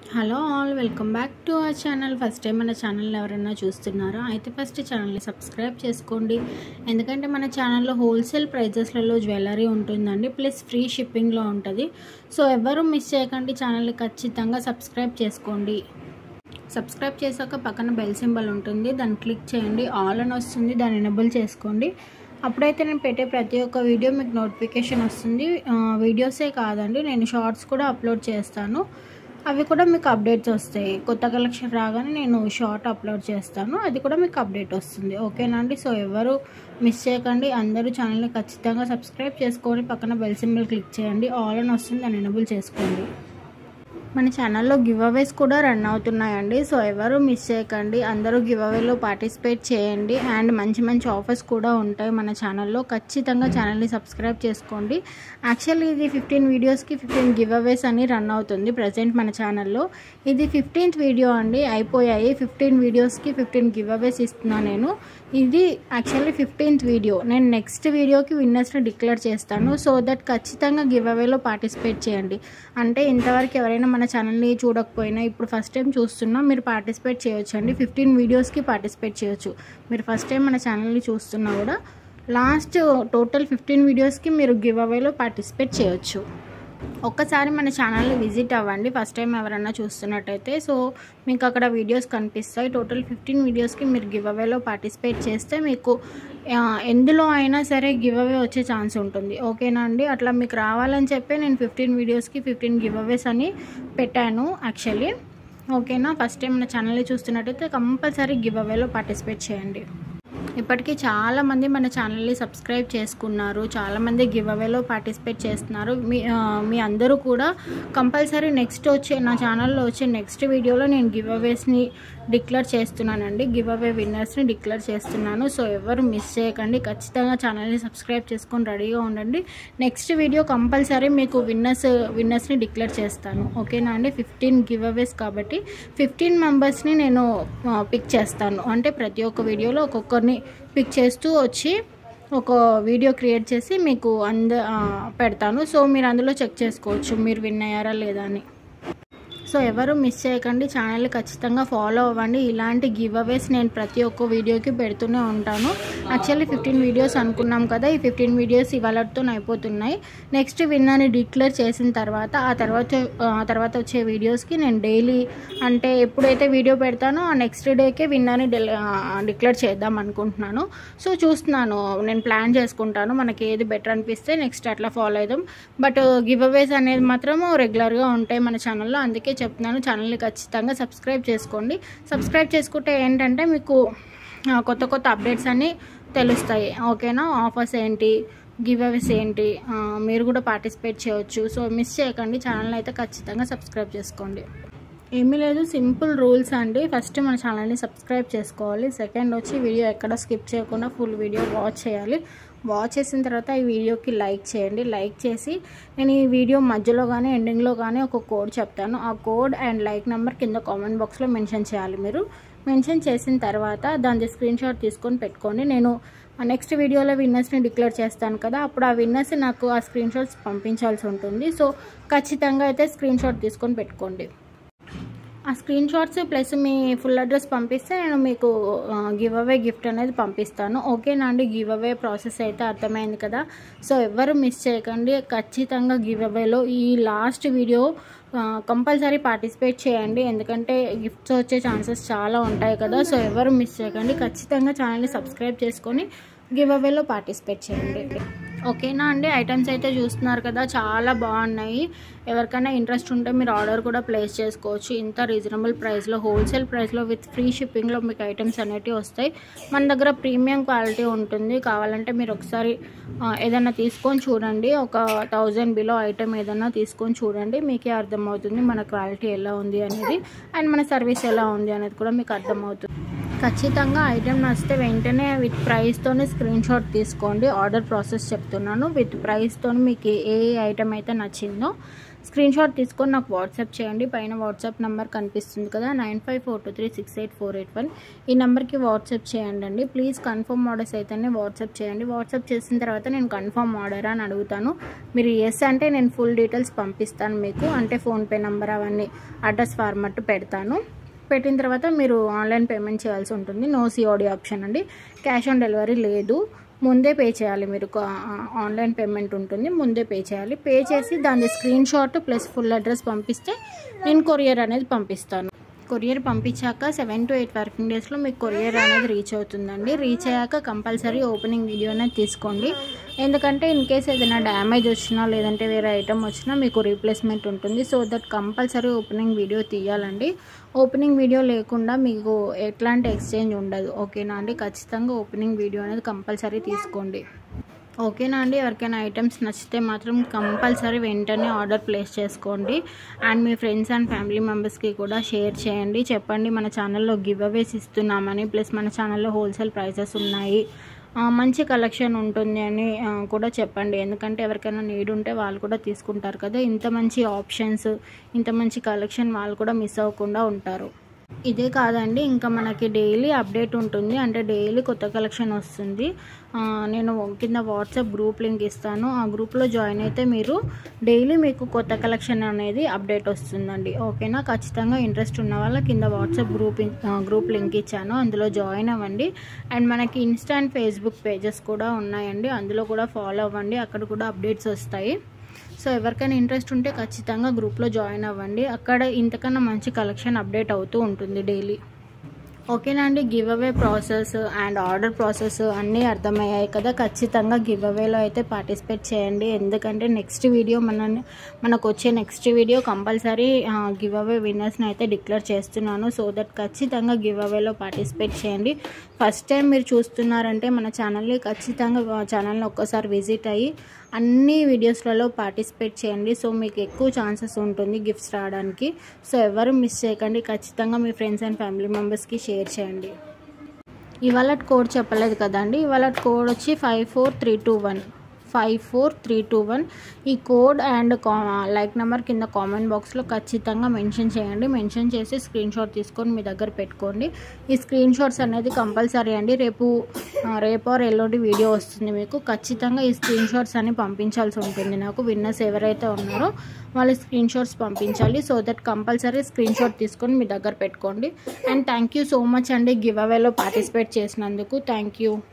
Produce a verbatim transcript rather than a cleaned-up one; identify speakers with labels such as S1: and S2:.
S1: Hello all, welcome back to our channel. First time మన channel ఎవరైనా చూస్తున్నారా అయితే ఫస్ట్ ఛానల్ని సబ్స్క్రైబ్ చేసుకోండి. ఎందుకంటే మన ఛానల్లో హోల్సేల్ ప్రైజెస్లలో జ్యువెలరీ ఉంటుందండి, ప్లస్ ఫ్రీ షిప్పింగ్లో ఉంటుంది. సో ఎవరు మిస్ చేయకండి, ఛానల్ని ఖచ్చితంగా సబ్స్క్రైబ్ చేసుకోండి. సబ్స్క్రైబ్ చేశాక పక్కన బెల్ సింబల్ ఉంటుంది, దాన్ని క్లిక్ చేయండి. ఆల్ అని వస్తుంది, దాన్ని ఎనేబుల్ చేసుకోండి. అప్పుడైతే నేను పెట్టే ప్రతి ఒక్క వీడియో మీకు నోటిఫికేషన్ వస్తుంది. వీడియోసే కాదండి, నేను షార్ట్స్ కూడా అప్లోడ్ చేస్తాను, అవి కూడా మీకు అప్డేట్స్ వస్తాయి. కొత్త కలెక్షన్ రాగానే నేను షార్ట్ అప్లోడ్ చేస్తాను, అది కూడా మీకు అప్డేట్ వస్తుంది. ఓకేనా అండి? సో ఎవరు మిస్ చేయకండి, అందరూ ఛానల్ని ఖచ్చితంగా సబ్స్క్రైబ్ చేసుకొని పక్కన బెల్ సింబల్ క్లిక్ చేయండి. ఆల్ అని వస్తుంది, దాన్ని ఎనేబుల్ చేసుకోండి. మన ఛానల్లో గివ్ అవేస్ కూడా రన్ అవుతున్నాయండి. సో ఎవరు మిస్ చేయకండి, అందరూ గివ్ అవేలో పార్టిసిపేట్ చేయండి. అండ్ మంచి మంచి ఆఫర్స్ కూడా ఉంటాయి మన ఛానల్లో. ఖచ్చితంగా ఛానల్ని సబ్స్క్రైబ్ చేసుకోండి. యాక్చువల్లీ ఇది ఫిఫ్టీన్ వీడియోస్కి ఫిఫ్టీన్ గివ్ అవేస్ అని రన్ అవుతుంది ప్రజెంట్ మన ఛానల్లో. ఇది ఫిఫ్టీన్త్ వీడియో అండి, అయిపోయాయి. ఫిఫ్టీన్ వీడియోస్కి ఫిఫ్టీన్ గివ్ అవేస్ ఇస్తున్నాను నేను. ఇది యాక్చువల్లీ ఫిఫ్టీన్త్ వీడియో. నేను నెక్స్ట్ వీడియోకి విన్నర్స్ని డిక్లేర్ చేస్తాను. సో దట్ ఖచ్చితంగా గివ్ అవేలో పార్టిసిపేట్ చేయండి. అంటే ఇంతవరకు ఎవరైనా మన ఛానల్ని చూడకపోయినా ఇప్పుడు ఫస్ట్ టైం చూస్తున్నా మీరు పార్టిసిపేట్ చేయొచ్చు అండి. ఫిఫ్టీన్ వీడియోస్కి పార్టిసిపేట్ చేయొచ్చు. మీరు ఫస్ట్ టైం మన ఛానల్ని చూస్తున్నా కూడా లాస్ట్ టోటల్ ఫిఫ్టీన్ వీడియోస్కి మీరు గివ్ అవేలో పార్టిసిపేట్ చేయొచ్చు. ఒక్కసారి మన ఛానల్ని విజిట్ అవ్వండి ఫస్ట్ టైం ఎవరైనా చూస్తున్నట్టయితే. సో మీకు అక్కడ వీడియోస్ కనిపిస్తాయి. టోటల్ ఫిఫ్టీన్ వీడియోస్కి మీరు గివ్ అవేలో పార్టిసిపేట్ చేస్తే మీకు ఎందులో అయినా సరే గివ్ అవే వచ్చే ఛాన్స్ ఉంటుంది. ఓకేనా అండి? అట్లా మీకు రావాలని చెప్పి నేను ఫిఫ్టీన్ వీడియోస్కి ఫిఫ్టీన్ గివ్ అవేస్ అని పెట్టాను యాక్చువల్లీ. ఓకేనా? ఫస్ట్ టైం మన ఛానల్ని చూస్తున్నట్టయితే కంపల్సరీ గివ్ అవేలో పార్టిసిపేట్ చేయండి. ఇప్పటికీ చాలామంది మన ఛానల్ని సబ్స్క్రైబ్ చేసుకున్నారు, చాలామంది గివ్ అవేలో పార్టిసిపేట్ చేస్తున్నారు. మీ మీ అందరూ కూడా కంపల్సరీ నెక్స్ట్ వచ్చే నా ఛానల్లో వచ్చే నెక్స్ట్ వీడియోలో నేను గివ్ అవేస్ని డిక్లేర్ చేస్తున్నానండి. గివ్ అవే విన్నర్స్ని డిక్లేర్ చేస్తున్నాను. సో ఎవరు మిస్ చేయకండి, ఖచ్చితంగా ఛానల్ని సబ్స్క్రైబ్ చేసుకొని రెడీగా ఉండండి. నెక్స్ట్ వీడియో కంపల్సరీ మీకు విన్నర్స్ విన్నర్స్ని డిక్లేర్ చేస్తాను. ఓకేనా అండి? ఫిఫ్టీన్ గివ్ అవేస్ కాబట్టి ఫిఫ్టీన్ మెంబర్స్ని నేను పిక్ చేస్తాను. అంటే ప్రతి ఒక్క వీడియోలో ఒక్కొక్కరిని పిక్ చేస్తూ వచ్చి ఒక వీడియో క్రియేట్ చేసి మీకు అంద పెడతాను. సో మీరు అందులో చెక్ చేసుకోవచ్చు మీరు విన్ అయ్యారా లేదా అని. సో ఎవరు మిస్ చేయకండి, ఛానల్ని ఖచ్చితంగా ఫాలో అవ్వండి. ఇలాంటి గివ్ అవేస్ నేను ప్రతి ఒక్క వీడియోకి పెడుతూనే ఉంటాను. యాక్చువల్లీ ఫిఫ్టీన్ వీడియోస్ అనుకున్నాం కదా, ఈ ఫిఫ్టీన్ వీడియోస్ ఇవాళతో అయిపోతున్నాయి. నెక్స్ట్ విన్నర్ని డిక్లేర్ చేసిన తర్వాత ఆ తర్వాత ఆ తర్వాత వచ్చే వీడియోస్కి నేను డైలీ అంటే ఎప్పుడైతే వీడియో పెడతానో ఆ నెక్స్ట్ డేకే విన్నర్ని డిక్లేర్ చేద్దాం అనుకుంటున్నాను. సో చూస్తున్నాను, నేను ప్లాన్ చేసుకుంటాను మనకి ఏది బెటర్ అనిపిస్తే నెక్స్ట్ అట్లా ఫాలో అవుదాం. బట్ గివ్ అవేస్ అనేది మాత్రం రెగ్యులర్గా ఉంటాయి మన ఛానల్లో, అందుకే చెప్తున్నాను ఛానల్ని ఖచ్చితంగా సబ్స్క్రైబ్ చేసుకోండి. సబ్స్క్రైబ్ చేసుకుంటే ఏంటంటే మీకు కొత్త కొత్త అప్డేట్స్ అన్నీ తెలుస్తాయి. ఓకేనా? ఆఫర్స్ ఏంటి, గివ్ అవేస్ ఏంటి, మీరు కూడా పార్టిసిపేట్ చేయొచ్చు. సో మిస్ చేయకండి, ఛానల్ని అయితే ఖచ్చితంగా సబ్స్క్రైబ్ చేసుకోండి. ఏమీ లేదు, సింపుల్ రూల్స్ అండి. ఫస్ట్ మన ఛానల్ని సబ్స్క్రైబ్ చేసుకోవాలి. సెకండ్ వచ్చి వీడియో ఎక్కడ స్కిప్ చేయకుండా ఫుల్ వీడియో వాచ్ చేయాలి. వాచ్ చేసిన తర్వాత ఈ వీడియోకి లైక్ చేయండి. లైక్ చేసి నేను ఈ వీడియో మధ్యలో కానీ ఎండింగ్లో కానీ ఒక కోడ్ చెప్తాను. ఆ కోడ్ అండ్ లైక్ నెంబర్ కింద కామెంట్ బాక్స్లో మెన్షన్ చేయాలి. మీరు మెన్షన్ చేసిన తర్వాత దాని స్క్రీన్ షాట్ తీసుకొని పెట్టుకోండి. నేను నెక్స్ట్ వీడియోలో విన్నర్స్ని డిక్లేర్ చేస్తాను కదా, అప్పుడు ఆ విన్నర్స్ నాకు ఆ స్క్రీన్ షాట్స్ పంపించాల్సి ఉంటుంది. సో ఖచ్చితంగా అయితే స్క్రీన్ షాట్ తీసుకొని పెట్టుకోండి. ఆ స్క్రీన్ షాట్స్ ప్లస్ మీ ఫుల్ అడ్రస్ పంపిస్తే నేను మీకు గివ్ అవే గిఫ్ట్ అనేది పంపిస్తాను. ఓకేనా అండి? గివ్ అవే ప్రాసెస్ అయితే అర్థమైంది కదా. సో ఎవరు మిస్ చేయకండి, ఖచ్చితంగా గివ్ అవేలో ఈ లాస్ట్ వీడియో కంపల్సరీ పార్టిసిపేట్ చేయండి. ఎందుకంటే గిఫ్ట్స్ వచ్చే ఛాన్సెస్ చాలా ఉంటాయి కదా. సో ఎవరు మిస్ చేయకండి, ఖచ్చితంగా ఛానల్ని సబ్స్క్రైబ్ చేసుకొని గివ్ అవేలో పార్టిసిపేట్ చేయండి. ఓకేనా అండి? ఐటమ్స్ అయితే చూస్తున్నారు కదా, చాలా బాగున్నాయి. ఎవరికైనా ఇంట్రెస్ట్ ఉంటే మీరు ఆర్డర్ కూడా ప్లేస్ చేసుకోవచ్చు. ఇంత రీజనబుల్ ప్రైస్లో, హోల్సేల్ ప్రైస్లో విత్ ఫ్రీ షిప్పింగ్లో మీకు ఐటమ్స్ అనేవి వస్తాయి. మన దగ్గర ప్రీమియం క్వాలిటీ ఉంటుంది. కావాలంటే మీరు ఒకసారి ఏదైనా తీసుకొని చూడండి. ఒక థౌజండ్ బిలో ఐటమ్ ఏదైనా తీసుకొని చూడండి, మీకే అర్థమవుతుంది మన క్వాలిటీ ఎలా ఉంది అనేది అండ్ మన సర్వీస్ ఎలా ఉంది అనేది కూడా మీకు అర్థమవుతుంది. ఖచ్చితంగా ఐటమ్ నచ్చితే వెంటనే విత్ ప్రైస్తోనే స్క్రీన్ షాట్ తీసుకోండి. ఆర్డర్ ప్రాసెస్ చెప్తున్నాను. విత్ ప్రైస్తో మీకు ఏ ఐటమ్ అయితే నచ్చిందో స్క్రీన్ షాట్ తీసుకొని నాకు వాట్సాప్ చేయండి. పైన వాట్సాప్ నెంబర్ కనిపిస్తుంది కదా, nine five four two three six eight four eight one ఈ నెంబర్కి వాట్సాప్ చేయండి అండి. ప్లీజ్ కన్ఫర్మ్ ఆర్డర్స్ అయితేనే వాట్సాప్ చేయండి. వాట్సాప్ చేసిన తర్వాత నేను కన్ఫర్మ్ ఆర్డర్ అని అడుగుతాను. మీరు ఎస్ అంటే నేను ఫుల్ డీటెయిల్స్ పంపిస్తాను మీకు, అంటే ఫోన్పే నెంబర్ అవన్నీ అడ్రస్ ఫార్మాట్ పెడతాను. పెట్టిన తర్వాత మీరు ఆన్లైన్ పేమెంట్ చేయాల్సి ఉంటుంది. నో సిఓడి ఆప్షన్ అండి, క్యాష్ ఆన్ డెలివరీ లేదు. ముందే పే చేయాలి, మీరు ఆన్లైన్ పేమెంట్ ఉంటుంది, ముందే పే చేయాలి. పే చేసి దాని screenshot plus full address పంపిస్తే నేను కొరియర్ అనేది పంపిస్తాను. కొరియర్ పంపించాక సెవెన్ టు ఎయిట్ వర్కింగ్ డేస్లో మీకు కొరియర్ అనేది రీచ్ అవుతుందండి. రీచ్ అయ్యాక కంపల్సరీ ఓపెనింగ్ వీడియో అనేది తీసుకోండి. ఎందుకంటే ఇన్ కేస్ ఏదైనా డ్యామేజ్ వచ్చినా లేదంటే వేరే ఐటమ్ వచ్చినా మీకు రీప్లేస్మెంట్ ఉంటుంది. So that compulsory opening video తీయాలండి. ఓపెనింగ్ వీడియో లేకుండా మీకు ఎట్లాంటి ఎక్స్చేంజ్ ఉండదు. ఓకేనా అండి? ఖచ్చితంగా ఓపెనింగ్ వీడియో అనేది కంపల్సరీ తీసుకోండి. ఓకేనా అండి? ఎవరికైనా ఐటమ్స్ నచ్చితే మాత్రం కంపల్సరీ వెంటనే ఆర్డర్ ప్లేస్ చేసుకోండి. అండ్ మీ ఫ్రెండ్స్ అండ్ ఫ్యామిలీ మెంబర్స్కి కూడా షేర్ చేయండి. చెప్పండి మన ఛానల్లో గివ్ అవేస్ ఇస్తున్నామని, ప్లస్ మన ఛానల్లో హోల్సేల్ ప్రైసెస్ ఉన్నాయి, మంచి కలెక్షన్ ఉంటుంది అని కూడా చెప్పండి. ఎందుకంటే ఎవరికైనా నీడ్ ఉంటే వాళ్ళు కూడా తీసుకుంటారు కదా. ఇంత మంచి ఆప్షన్స్, ఇంత మంచి కలెక్షన్ వాళ్ళు కూడా మిస్ అవ్వకుండా ఉంటారు. ఇదే కాదండి, ఇంకా మనకి డైలీ అప్డేట్ ఉంటుంది, అంటే డైలీ కొత్త కలెక్షన్ వస్తుంది. నేను కింద వాట్సాప్ గ్రూప్ లింక్ ఇస్తాను. ఆ గ్రూప్లో జాయిన్ అయితే మీరు డైలీ మీకు కొత్త కలెక్షన్ అనేది అప్డేట్ వస్తుందండి. ఓకేనా? ఖచ్చితంగా ఇంట్రెస్ట్ ఉన్న వాళ్ళ కింద వాట్సాప్ గ్రూప్ గ్రూప్ లింక్ ఇచ్చాను, అందులో జాయిన్ అవ్వండి. అండ్ మనకి ఇన్స్టా అండ్ ఫేస్బుక్ పేజెస్ కూడా ఉన్నాయండి, అందులో కూడా ఫాలో అవ్వండి, అక్కడ కూడా అప్డేట్స్ వస్తాయి. సో ఎవరికైనా ఇంట్రెస్ట్ ఉంటే ఖచ్చితంగా గ్రూప్లో జాయిన్ అవ్వండి. అక్కడ ఇంతకన్నా మంచి కలెక్షన్ అప్డేట్ అవుతూ ఉంటుంది డైలీ. ఓకేనా అండి? Giveaway process and order process అన్నీ అర్థమయ్యాయి కదా. ఖచ్చితంగా గివ్ అవేలో అయితే పార్టిసిపేట్ చేయండి. ఎందుకంటే నెక్స్ట్ వీడియో మన మనకు వచ్చే next video compulsory giveaway విన్నర్స్ని అయితే డిక్లేర్ చేస్తున్నాను. సో దట్ ఖచ్చితంగా గివ్ అవేలో పార్టిసిపేట్ చేయండి. ఫస్ట్ టైం మీరు చూస్తున్నారంటే మన ఛానల్ని ఖచ్చితంగా ఛానల్ని ఒక్కసారి విజిట్ అయ్యి అన్ని వీడియోస్లలో పార్టిసిపేట్ చేయండి. సో మీకు ఎక్కువ ఛాన్సెస్ ఉంటుంది గిఫ్ట్స్ రావడానికి. సో ఎవరు మిస్ చేయకండి, ఖచ్చితంగా మీ ఫ్రెండ్స్ అండ్ ఫ్యామిలీ మెంబర్స్కి షేర్ చేయండి. ఇవాళ కోడ్ చెప్పలేదు కదండి, ఇవాళ కోడ్ వచ్చి five four three two one five four three two one ఈ కోడ్ అండ్ కా లైక్ నెంబర్ కింద కామెంట్ బాక్స్లో ఖచ్చితంగా మెన్షన్ చేయండి. మెన్షన్ చేసి స్క్రీన్ షాట్ తీసుకొని మీ దగ్గర పెట్టుకోండి. ఈ స్క్రీన్ షాట్స్ అనేది కంపల్సరీ అండి. రేపు రేపు ఆర్ ఎల్లుండి వీడియో వస్తుంది మీకు. ఖచ్చితంగా ఈ స్క్రీన్ షాట్స్ అని పంపించాల్సి ఉంటుంది నాకు. విన్నర్స్ ఎవరైతే ఉన్నారో వాళ్ళు స్క్రీన్ షాట్స్ పంపించాలి. So that compulsory screenshot తీసుకొని మీ దగ్గర పెట్టుకోండి. And thank you so much అండి గివ్ అవేలో పార్టిసిపేట్ చేసినందుకు. Thank you.